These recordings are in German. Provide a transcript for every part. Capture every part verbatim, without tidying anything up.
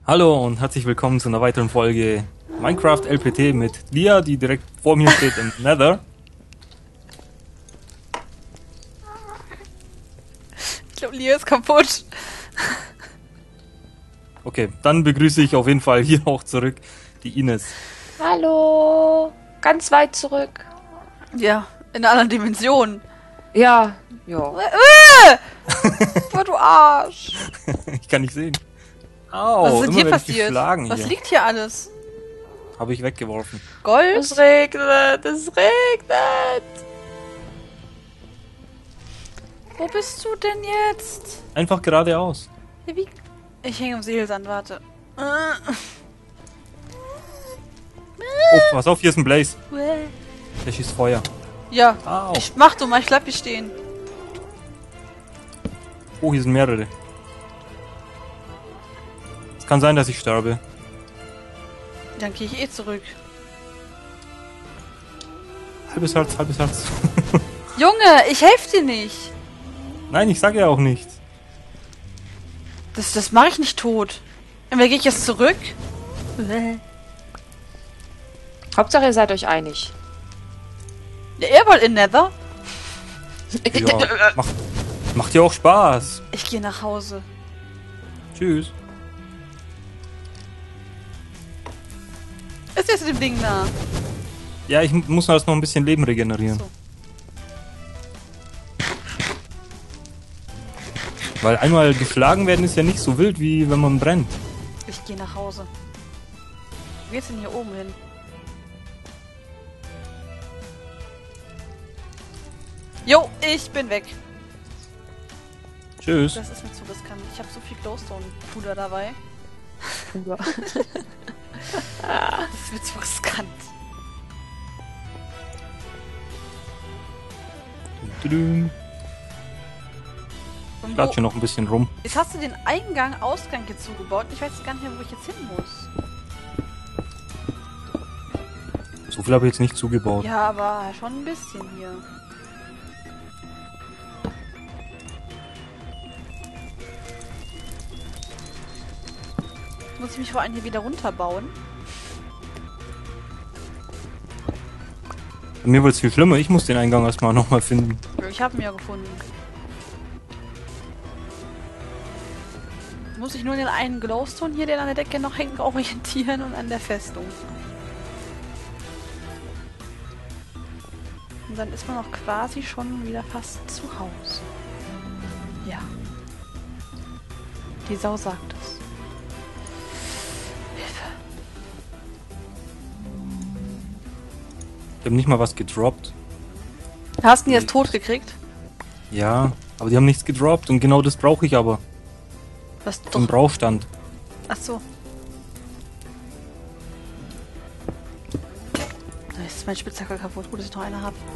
Hallo und herzlich willkommen zu einer weiteren Folge Minecraft L P T mit Lia, die direkt vor mir steht im Nether. Ich glaube, Lia ist kaputt. Okay, dann begrüße ich auf jeden Fall hier auch zurück die Ines. Hallo, ganz weit zurück. Ja, in einer anderen Dimension. Ja, ja. Äh, oh, du Arsch. Ich kann nicht sehen. Au, Was ist denn immer hier werd ich passiert? geschlagen Was hier. liegt hier alles? Habe ich weggeworfen. Gold? Es regnet, es regnet. Wo bist du denn jetzt? Einfach geradeaus. Ja, wie? Ich hänge im Seelsand, warte. Äh. Oh, pass auf, hier ist ein Blaze. Der schießt Feuer. Ja, Au. ich mach du mal, ich bleib hier stehen. Oh, hier sind mehrere. Es kann sein, dass ich sterbe. Dann gehe ich eh zurück. Halbes Herz, halbes Herz. Junge, ich helfe dir nicht. Nein, ich sage ja auch nichts. Das, das mache ich nicht tot. Entweder gehe ich jetzt zurück. Hauptsache, ihr seid euch einig. Ja, ihr wollt in Nether? Ja, macht, macht ja auch Spaß. Ich gehe nach Hause. Tschüss. Ist jetzt dem Ding da? Ja, ich muss erst noch ein bisschen Leben regenerieren. So. Weil einmal geschlagen werden ist ja nicht so wild, wie wenn man brennt. Ich gehe nach Hause. Wo geht's denn hier oben hin? Jo, ich bin weg. Tschüss. Das ist mir zu riskant. Ich habe so viel Glowstone-Puder dabei. Das ist mir zu riskant. Tudum. Und Ich wo, latsche noch ein bisschen rum. jetzt hast du den Eingang, Ausgang hier zugebaut. Ich weiß gar nicht mehr, wo ich jetzt hin muss. So viel habe ich jetzt nicht zugebaut. Ja, aber schon ein bisschen hier. Muss ich mich vor allem hier wieder runterbauen? Bei mir wird es viel schlimmer. Ich muss den Eingang erstmal nochmal finden. Ich habe ihn ja gefunden. Muss ich nur an den einen Glowstone hier, der an der Decke noch hängt, orientieren und an der Festung. Und dann ist man auch quasi schon wieder fast zu Hause. Ja. Die Sau sagt es. Hilfe. Ich habe nicht mal was gedroppt. Hast du ihn jetzt tot gekriegt? Ja, aber die haben nichts gedroppt und genau das brauche ich aber. Was Im doch. Brauchstand. Ach so. Da ist mein Spitzhacke kaputt. Gut, dass ich noch eine habe.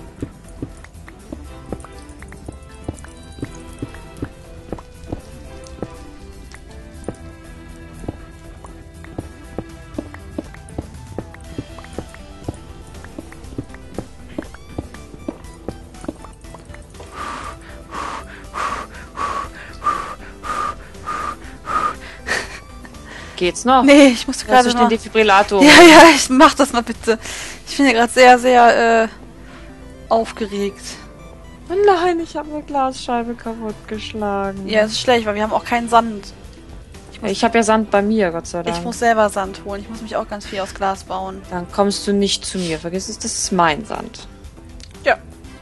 Geht's noch? Nee, ich musste Hörst gerade du noch... den Defibrillator? Ja, ja, ich mach das mal bitte. Ich bin ja gerade sehr, sehr, äh, aufgeregt. Oh nein, ich habe eine Glasscheibe kaputtgeschlagen. Ja, es ist schlecht, weil wir haben auch keinen Sand. Ich muss, Ich habe ja Sand bei mir, Gott sei Dank. ich muss selber Sand holen. Ich muss mich auch ganz viel aus Glas bauen. Dann kommst du nicht zu mir. Vergiss es, das ist mein Sand. Ja.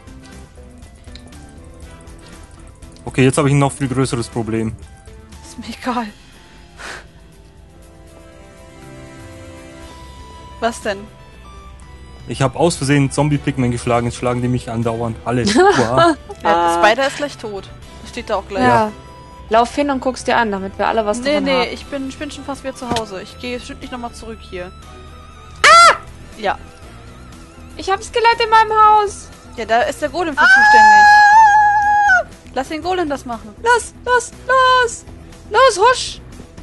Okay, jetzt habe ich ein noch viel größeres Problem. Ist mir egal. Was denn? Ich habe aus Versehen Zombie-Pigmen geschlagen. Jetzt schlagen die mich andauernd. Alle. Wow. Ja, der Spider ist gleich tot. Das steht da auch gleich. Ja. Lauf hin und guck's dir an, damit wir alle was Nee, davon nee, haben. ich bin, ich bin schon fast wieder zu Hause. Ich gehe nicht nochmal zurück hier. Ah! Ja. Ich hab Skelett in meinem Haus. Ja, da ist der Golem für zuständig. Lass den Golem das machen. Los, los, los. Los, husch.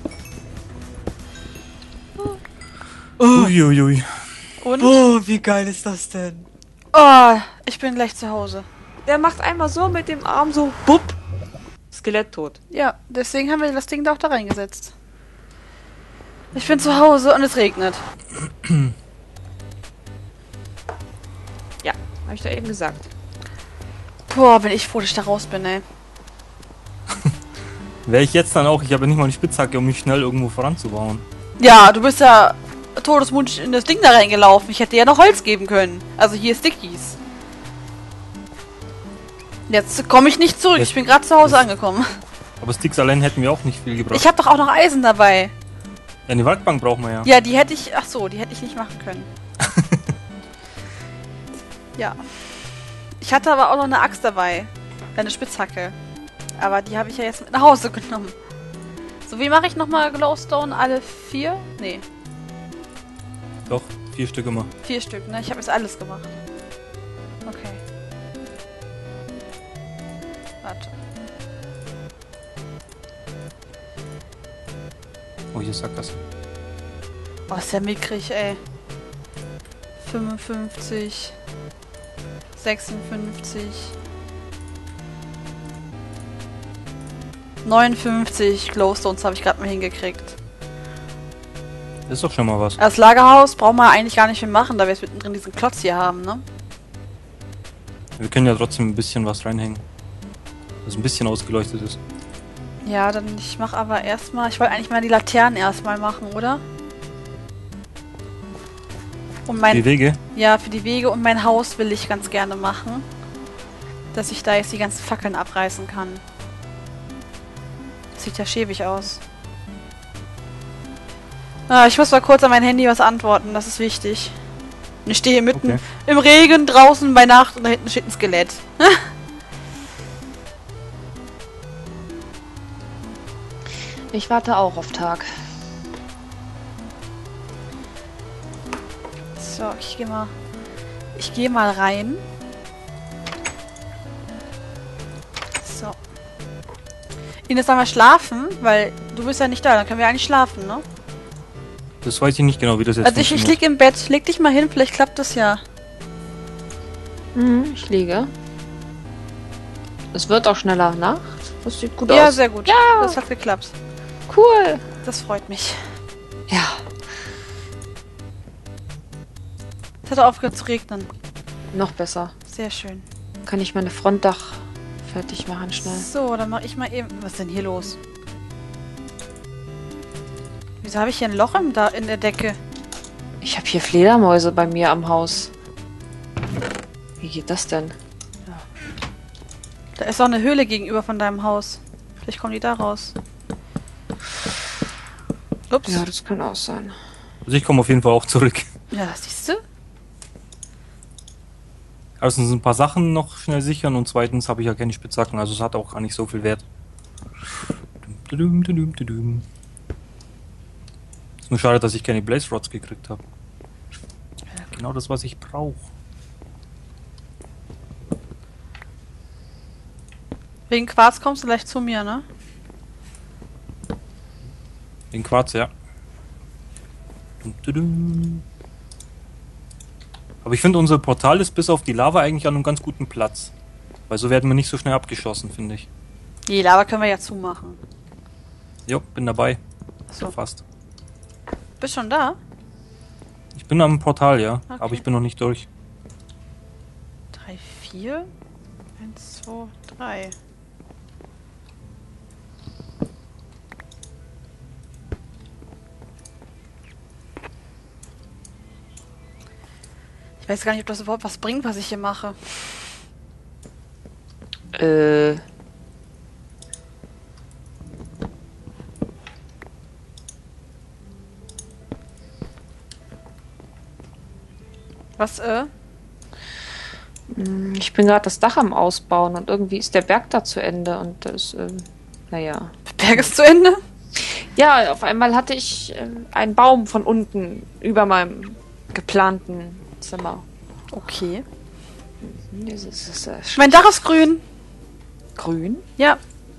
Uiuiui. Und? Oh, wie geil ist das denn? Oh, ich bin gleich zu Hause. Der macht einmal so mit dem Arm so, bupp. Skelett tot. Ja, deswegen haben wir das Ding da auch da reingesetzt. Ich bin zu Hause und es regnet. Ja, habe ich doch eben gesagt. Boah, bin ich froh, dass ich da raus bin, ey. Wäre ich jetzt dann auch, ich habe ja nicht mal eine Spitzhacke, um mich schnell irgendwo voranzubauen. Ja, du bist ja todesmutig in das Ding da reingelaufen. Ich hätte dir ja noch Holz geben können. Also hier Stickies. Jetzt komme ich nicht zurück. Jetzt- Ich bin gerade zu Hause jetzt- angekommen. Aber Sticks allein hätten wir auch nicht viel gebraucht. Ich habe doch auch noch Eisen dabei. Ja, eine Werkbank brauchen wir ja. Ja, die hätte ich... Ach so, die hätte ich nicht machen können. Ja. Ich hatte aber auch noch eine Axt dabei. Eine Spitzhacke. Aber die habe ich ja jetzt mit nach Hause genommen. So, wie mache ich nochmal Glowstone? Alle vier? Nee, Doch, vier Stück immer. vier Stück, ne? Ich habe jetzt alles gemacht. Okay. Warte. Oh, hier ist Sackgasse. Oh, ist ja mickrig, ey. fünfundfünfzig. sechsundfünfzig. neunundfünfzig Glowstones habe ich gerade mal hingekriegt. Das ist doch schon mal was. Das Lagerhaus brauchen wir eigentlich gar nicht mehr machen, da wir jetzt mittendrin diesen Klotz hier haben, ne? Wir können ja trotzdem ein bisschen was reinhängen. Das ein bisschen ausgeleuchtet ist. Ja, dann ich mache aber erstmal... Ich wollte eigentlich mal die Laternen erstmal machen, oder? Und mein... Die Wege? Ja, für die Wege und mein Haus will ich ganz gerne machen. Dass ich da jetzt die ganzen Fackeln abreißen kann. Das sieht ja schäbig aus. Ah, ich muss mal kurz an mein Handy was antworten, das ist wichtig. Und ich stehe hier mitten Okay. im Regen, draußen bei Nacht und da hinten steht ein Skelett. Ich warte auch auf Tag. So, ich gehe mal... Ich gehe mal rein. So. Ines, sollen wir schlafen? Weil du bist ja nicht da, dann können wir eigentlich schlafen, ne? Das weiß ich nicht genau, wie das jetzt Also ich, ich funktioniert. lieg im Bett. Leg dich mal hin, vielleicht klappt das ja. Mhm, ich liege. Es wird auch schneller Nacht. Das sieht gut Ja, aus. sehr gut. Ja. Das hat geklappt. Cool. Das freut mich. Ja. Es hat aufgehört zu regnen. Noch besser. Sehr schön. Kann ich meine Frontdach fertig machen schnell. So, dann mache ich mal eben... Was ist denn hier los? Wieso habe ich hier ein Loch im da in der Decke? Ich habe hier Fledermäuse bei mir am Haus. Wie geht das denn? Da ist auch eine Höhle gegenüber von deinem Haus. Vielleicht kommen die da raus. Ups. Ja, das kann auch sein. Also ich komme auf jeden Fall auch zurück. Ja, siehst du? Erstens ein paar Sachen noch schnell sichern und zweitens habe ich ja keine Spitzhacken, also es hat auch gar nicht so viel Wert. Dudum, dudum, dudum. Ist nur schade, dass ich keine Blaze Rods gekriegt habe. Genau das, was ich brauche. Wegen Quarz kommst du gleich zu mir, ne? Den Quarz, ja. Dum, dudum. Aber ich finde, unser Portal ist bis auf die Lava eigentlich an einem ganz guten Platz. Weil so werden wir nicht so schnell abgeschossen, finde ich. Die Lava können wir ja zumachen. Jo, bin dabei. So. Fast. Bist schon da? Ich bin am Portal, ja. Okay. Aber ich bin noch nicht durch. drei, vier. eins, zwei, drei. Ich weiß gar nicht, ob das überhaupt was bringt, was ich hier mache. Äh. Was, äh? Ich bin gerade das Dach am Ausbauen und irgendwie ist der Berg da zu Ende und das, ähm, naja. Der Berg ist zu Ende? Ja, auf einmal hatte ich äh, einen Baum von unten über meinem geplanten Zimmer. Okay. Das ist, das ist äh, Mein Dach ist grün. grün. Ja.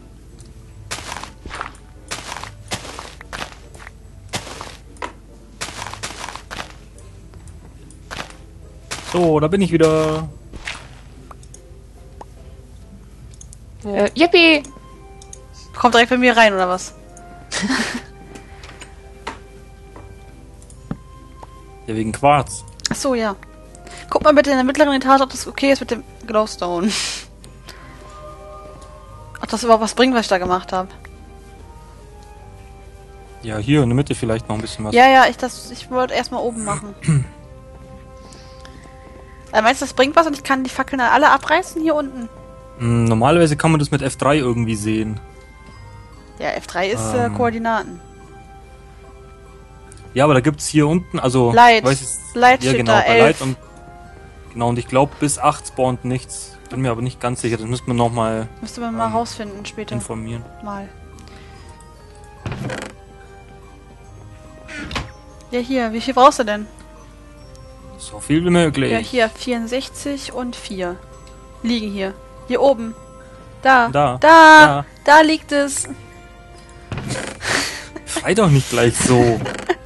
So, da bin ich wieder. Äh, yippie! Kommt direkt bei mir rein, oder was? Ja, wegen Quarz. Ach so, ja. Guck mal bitte in der mittleren Etage, ob das okay ist mit dem Glowstone. Ob das überhaupt was bringt, was ich da gemacht habe. Ja, hier in der Mitte vielleicht noch ein bisschen was. Ja, ja, ich, das, ich wollte erstmal oben machen. äh, meinst du, das bringt was und ich kann die Fackeln alle abreißen hier unten? Hm, normalerweise kann man das mit F drei irgendwie sehen. Ja, F drei ist Ähm. äh, Koordinaten. Ja, aber da gibt's hier unten, also... Light. Weiß ich, Light ja, steht genau, da, bei elf. Light und... Genau, und ich glaube, bis acht spawnt nichts. Bin mir aber nicht ganz sicher, das müsste man nochmal Müsste man mal ähm, rausfinden später. informieren. Mal. Ja, hier, wie viel brauchst du denn? So viel wie möglich. Ja, hier, vierundsechzig und vier. Liegen hier. Hier oben. Da. Da. Da. Da. Da liegt es. Schrei doch nicht gleich so.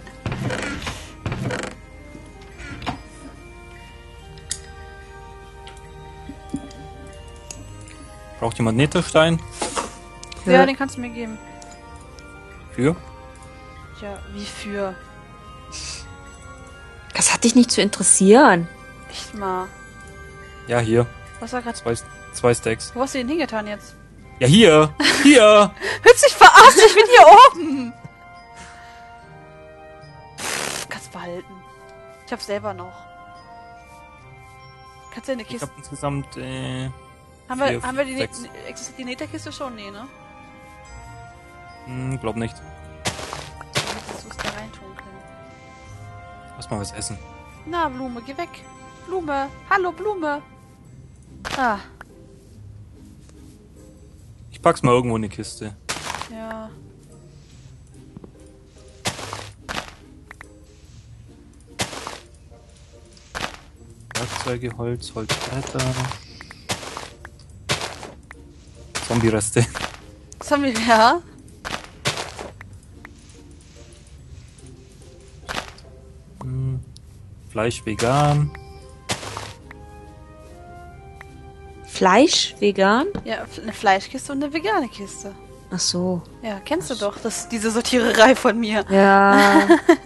Braucht jemand Netherstein? Ja, den kannst du mir geben. Für? Ja, wie für? Das hat dich nicht zu interessieren. Echt mal. Ja, hier. Was war grad? Zwei, zwei Stacks. Wo hast du den hingetan jetzt? Ja, hier! Hier! Willst du dich verarschen? Ich bin hier oben! Pff, kannst behalten. Ich hab's selber noch. Kannst du in der Ich Kiste... hab insgesamt, äh... Haben wir, vier, haben wir die, sechs. ne existiert die Netherkiste schon? Nee, ne? Hm, glaub nicht. Hättest du es da reintun können. Lass mal was essen. Na, Blume, geh weg. Blume. Hallo, Blume. Ah, Ich pack's mal irgendwo in die Kiste. ja. Werkzeuge, Holz, Holzbretter. Zombie-Reste. Was haben wir? Ja. Hm. Fleisch vegan. Fleisch, vegan? Ja, eine Fleischkiste und eine vegane Kiste. Ach so. Ja, kennst du doch, das, diese Sortiererei von mir. Ja.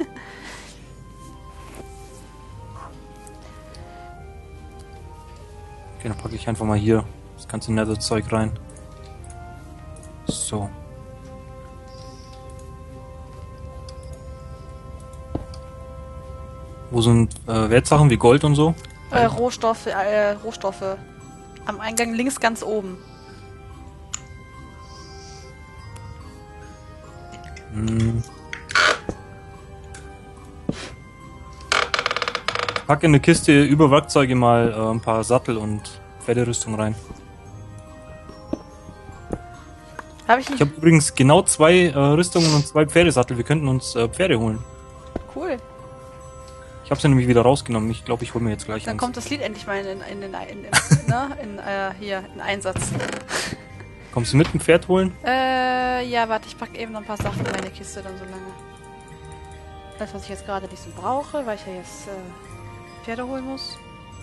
Okay, dann packe ich einfach mal hier das ganze Nether-Zeug rein. So. Wo sind äh, Wertsachen wie Gold und so? Äh, Rohstoffe, äh, Rohstoffe. Am Eingang links ganz oben. Hm. Pack in eine Kiste über Werkzeuge mal äh, ein paar Sattel und Pferderüstung rein. Habe ich Ich nicht. habe übrigens genau zwei äh, Rüstungen und zwei Pferdesattel. Wir könnten uns äh, Pferde holen. Cool. Ich habe sie nämlich wieder rausgenommen. Ich glaube, ich hole mir jetzt gleich Dann eins. kommt das Lied endlich mal in, in, in, in, in, in, ne? in äh, hier, in Einsatz. Kommst du mit, ein Pferd holen? Äh, ja, warte, ich packe eben noch ein paar Sachen in meine Kiste dann so lange. Das, was ich jetzt gerade nicht so brauche, weil ich ja jetzt äh, Pferde holen muss.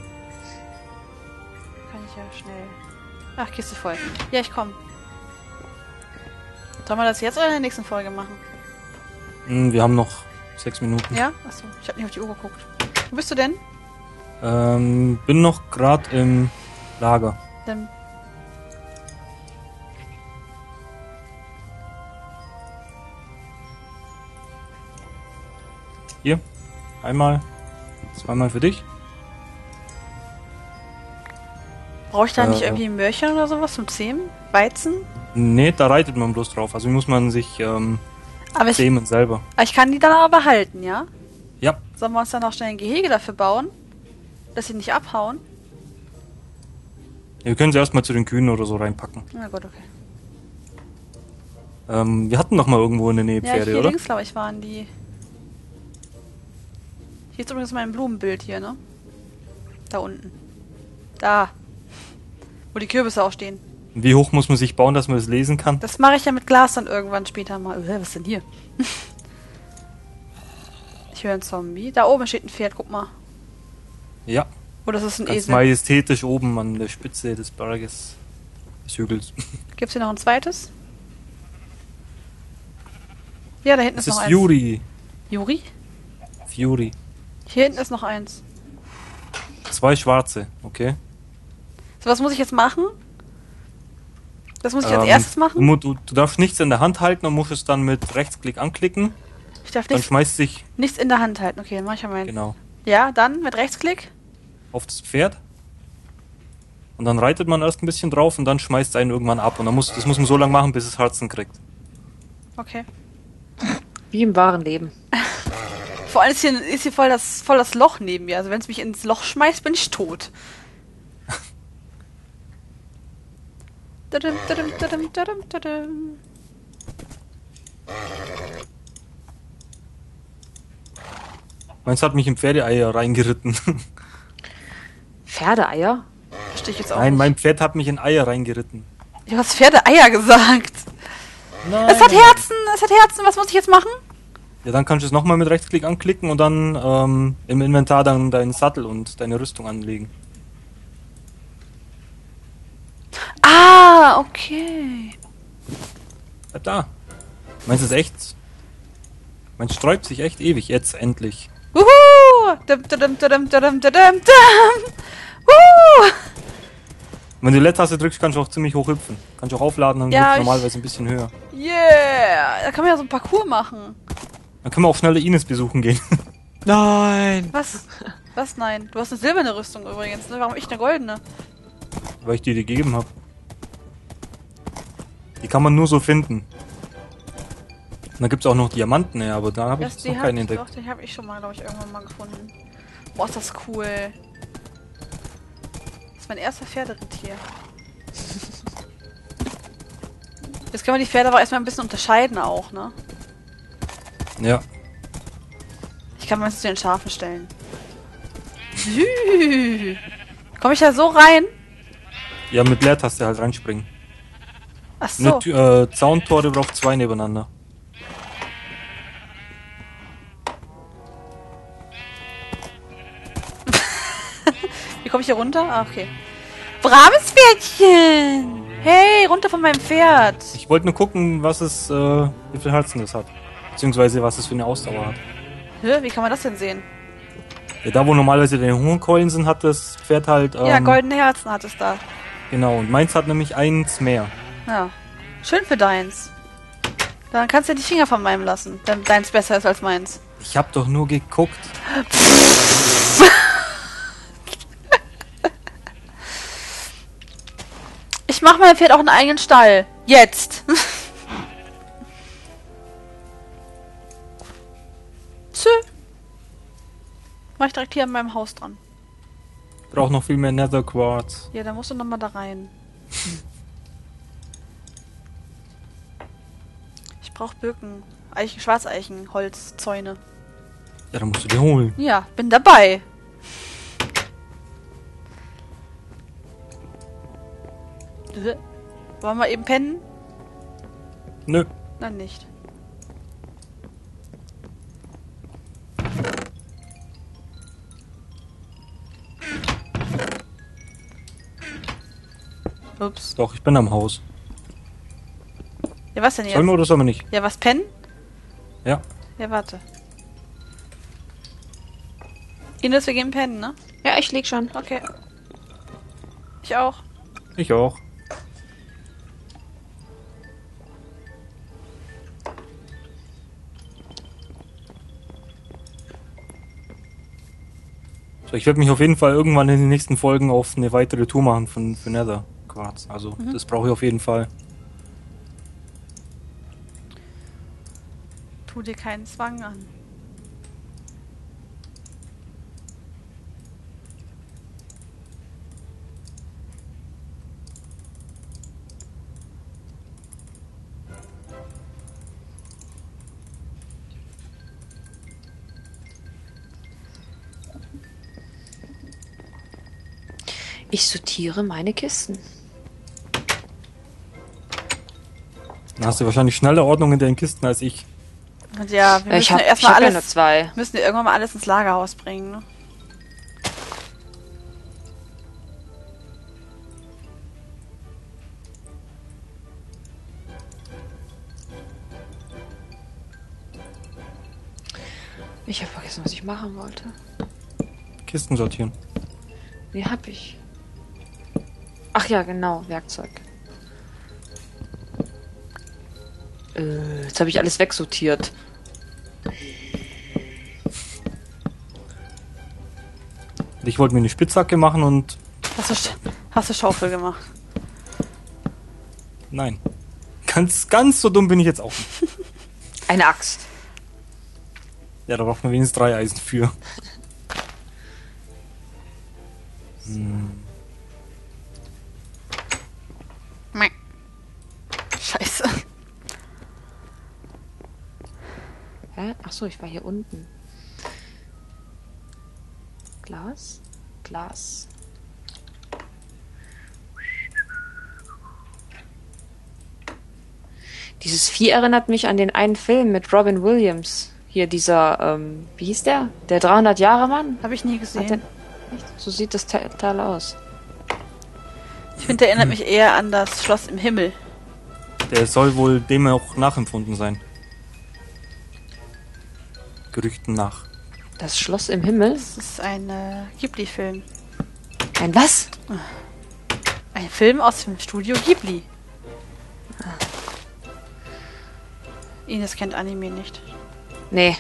Kann ich ja schnell... Ach, Kiste voll. Ja, ich komme. Sollen wir das jetzt oder in der nächsten Folge machen? Hm, wir haben noch sechs Minuten. Ja? Achso, ich habe nicht auf die Uhr geguckt. Wo bist du denn? Ähm, bin noch gerade im Lager. Dann Hier. Einmal. Zweimal für dich. brauche ich da nicht Äh, irgendwie ein Möhrchen oder sowas zum Zähmen? Weizen? Nee, da reitet man bloß drauf. Also muss man sich ähm, Aber ich, zähmen selber. aber ich kann die dann aber behalten, ja? Ja. Sollen wir uns dann auch schnell ein Gehege dafür bauen? Dass sie nicht abhauen? Wir können sie erstmal zu den Kühen oder so reinpacken. Na gut, okay. Ähm, wir hatten noch mal irgendwo in der Nähe Ja, Pferde, hier oder? links, glaube ich, waren die. Hier ist übrigens mein Blumenbild hier, ne? Da unten. Da. Wo die Kürbisse auch stehen. Wie hoch muss man sich bauen, dass man das lesen kann? Das mache ich ja mit Glas dann irgendwann später mal. Äh, was ist denn hier? Ich höre einen Zombie. Da oben steht ein Pferd, guck mal. Ja. Oder das ist ein Ganz Esel. majestätisch oben an der Spitze des Berges. Des Hügels. Gibt's hier noch ein zweites? Ja, da hinten Das ist noch ist eins. Fury. Juri? Fury. Hier hinten ist noch eins. Zwei schwarze, okay. So, was muss ich jetzt machen? Das muss ich als Ähm, erstes Du, machen? mu- du, du darfst nichts in der Hand halten und musst es dann mit Rechtsklick anklicken. Ich darf Dann nichts, schmeißt sich, nichts in der Hand halten. Okay, dann mach ich mal meinen. genau, Ja, dann mit Rechtsklick. auf das Pferd. Und dann reitet man erst ein bisschen drauf und dann schmeißt es einen irgendwann ab. Und dann muss, das muss man so lange machen, bis es Herzen kriegt. Okay. Wie im wahren Leben. Vor allem ist hier, ist hier voll, das, voll das Loch neben mir. Also wenn es mich ins Loch schmeißt, bin ich tot. Dadum, dadum, dadum, dadum, dadum. Meins hat mich im Pferdeeier reingeritten. Pferdeeier? Verstehe ich jetzt auch Nein, nicht. mein Pferd hat mich in Eier reingeritten. Du hast Pferdeeier gesagt. Nein. Es hat Herzen, es hat Herzen. Was muss ich jetzt machen? Ja, dann kannst du es nochmal mit Rechtsklick anklicken und dann ähm, im Inventar dann deinen Sattel und deine Rüstung anlegen. Ah, okay. Bleib da. Meins ist echt... Meins sträubt sich echt ewig, jetzt endlich. Wuhu! Dum, dum, dum, dum, dum, dum, dum. Wuhu! Wenn du die Leertaste drückst, kannst du auch ziemlich hoch hüpfen. Kannst du auch aufladen, dann Ja, ja, ich- normalerweise ein bisschen höher. Yeah! Da kann man ja so ein Parcours machen. Dann können wir auch schneller Ines besuchen gehen. Nein. Was? Was? Nein. Du hast eine silberne Rüstung übrigens, ne? Warum ich eine goldene? Weil ich die dir gegeben habe. Die kann man nur so finden. Und dann gibt es auch noch Diamanten, ja, aber da habe ich Das, jetzt die noch hab keinen ich, entdeckt. doch, die habe ich schon mal, glaube ich, irgendwann mal gefunden. Boah, ist das cool. Das ist mein erster Pferderitt hier. Jetzt können wir die Pferde aber erstmal ein bisschen unterscheiden auch, ne? Ja. Ich kann meistens zu den Schafen stellen. Komme ich da so rein? Ja, mit Leertaste halt reinspringen. Ach so. Eine Tür- äh, Zauntore braucht zwei nebeneinander. Wie komme ich hier runter? Ah, okay. Braves Pferdchen! Hey, runter von meinem Pferd! Ich wollte nur gucken, was es, äh, wie viel Herzen das hat. Beziehungsweise, was es für eine Ausdauer hat. Hä, wie kann man das denn sehen? Ja, da wo normalerweise die Hungerkeulen sind, hat das Pferd halt, ähm, Ja, goldene Herzen hat es da. Genau, und meins hat nämlich eins mehr. Ja. Schön für deins. Dann kannst du ja die Finger von meinem lassen, wenn deins besser ist als meins. Ich hab doch nur geguckt. Ich mach meinem Pferd auch einen eigenen Stall. Jetzt! Tschö. Mach ich direkt hier an meinem Haus dran. Braucht noch viel mehr Nether Quartz. Ja, dann musst du nochmal da rein. Ich brauch Birken, Eichen, Schwarzeichen, Holz, Zäune. Ja, dann musst du die holen. Ja, bin dabei. Äh, Wollen wir eben pennen? Nö. Nein, nicht. Ups. Doch, ich bin am Haus. Ja, was denn jetzt? Sollen wir oder sollen wir nicht? Ja, was, pennen? Ja. Ja, warte. Ines, wir gehen pennen, ne? Ja, ich leg schon. Okay. Ich auch. Ich auch. So, ich werde mich auf jeden Fall irgendwann in den nächsten Folgen auf eine weitere Tour machen von, für Nether Quartz. Also, Mhm. das brauche ich auf jeden Fall. Tu dir keinen Zwang an. Ich sortiere meine Kisten. Dann hast du wahrscheinlich schneller Ordnung in deinen Kisten als ich. Und ja, wir ich müssen habe ja ich erstmal hab ja nur alles, zwei. müssen ja irgendwann mal alles ins Lagerhaus bringen, ne? Ich habe vergessen, was ich machen wollte. Kisten sortieren. Nee, hab ich. Ach ja, genau, Werkzeug. Äh, jetzt habe ich alles wegsortiert. Ich wollte mir eine Spitzhacke machen und... Hast du, Sch- hast du Schaufel gemacht? Nein. Ganz, ganz so dumm bin ich jetzt auch nicht. Eine Axt. Ja, da braucht man wenigstens drei Eisen für. Hm. Meh. Scheiße. Hä? Ach so, ich war hier unten. Glas? Glas. Dieses Vieh erinnert mich an den einen Film mit Robin Williams. Hier dieser, ähm, wie hieß der? Der dreihundert Jahre Mann? Habe ich nie Hat gesehen. der, echt? So sieht das Te- Teil aus. Ich finde, der erinnert mich eher an das Schloss im Himmel. Der soll wohl dem auch nachempfunden sein. Gerüchten nach. Das Schloss im Himmel? Das ist ein äh, Ghibli-Film. Ein was? Ein Film aus dem Studio Ghibli. Ines kennt Anime nicht. Nee.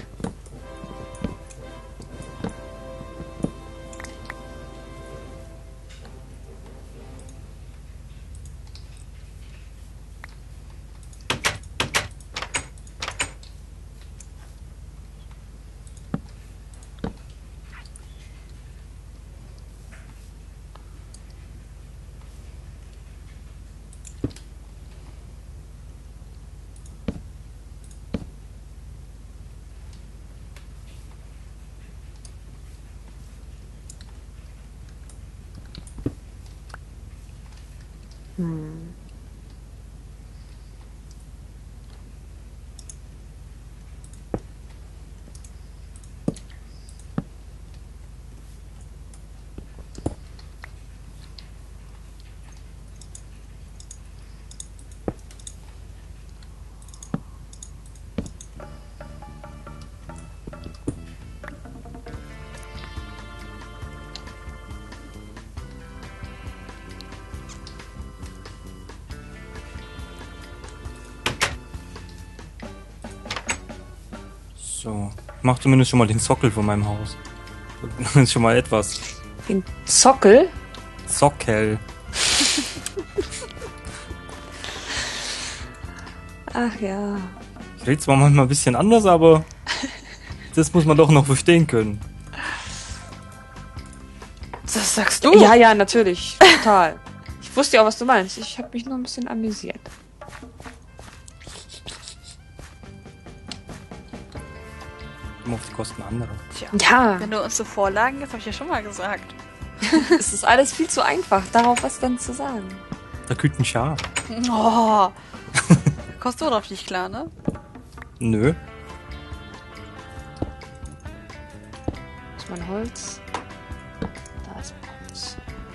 Hm. So. Ich mach zumindest schon mal den Sockel von meinem Haus. Das ist schon mal etwas. Den Sockel? Sockel. Ach ja. Ich rede zwar manchmal ein bisschen anders, aber das muss man doch noch verstehen können. Das sagst du? Ja, ja, natürlich. Total. Ich wusste ja auch, was du meinst. Ich habe mich nur ein bisschen amüsiert. Immer auf die Kosten anderer. Tja. Ja, Wenn du uns so Vorlagen gibst, habe ich ja schon mal gesagt. es ist alles viel zu einfach, darauf was dann zu sagen. Da kühlt ein Schaf. Oh. Kommst du drauf nicht klar, ne? Nö. Ist mein Holz? Da ist mein Holz.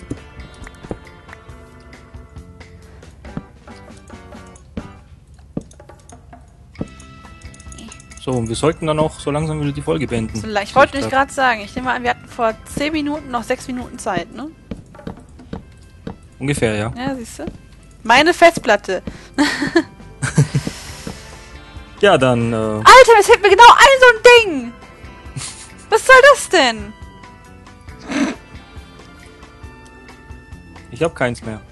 So, und wir sollten dann auch so langsam wieder die Folge beenden. So, ich wollte nicht gerade sagen, ich nehme an, wir hatten vor zehn Minuten noch sechs Minuten Zeit, ne? Ungefähr, ja. Ja, siehst du? Meine Festplatte. Ja, dann, äh, Alter, es hält mir genau ein so ein Ding. Was soll das denn? ich hab keins mehr.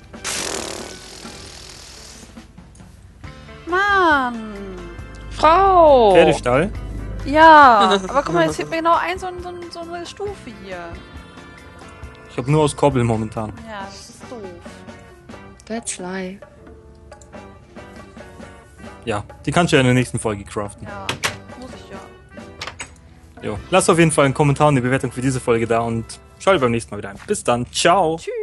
Mann. Frau! Pferdestall? Ja, aber guck mal, es fehlt mir genau ein so, ein- so, ein- so eine Stufe hier. Ich hab nur aus Kobbel momentan. Ja, das ist doof. That's life. Ja, die kannst du ja in der nächsten Folge craften. Ja, muss ich ja. Jo. Lass auf jeden Fall einen Kommentar und eine Bewertung für diese Folge da und schau beim nächsten Mal wieder ein. Bis dann. Ciao. Tschüss.